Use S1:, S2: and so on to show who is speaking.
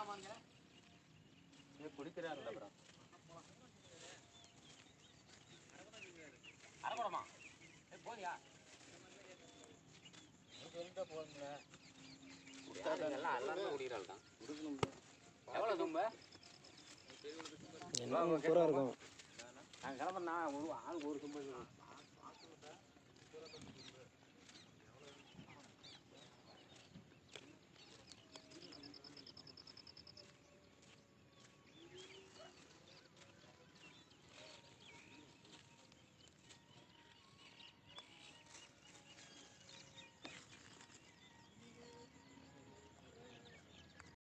S1: குடிக்கிறாருல்ல bro. அரகோடமா போதியா சொல்லிட்டா போதுங்க. எல்லாம் எல்லாரும் குடிக்கிறாள் தான். எவ்வளோ தும்ப என்ன சூப்பராக இருக்கும். நாங்கள் கிளம்புறேன்னா ஆளுக்கு ஒரு தும்பு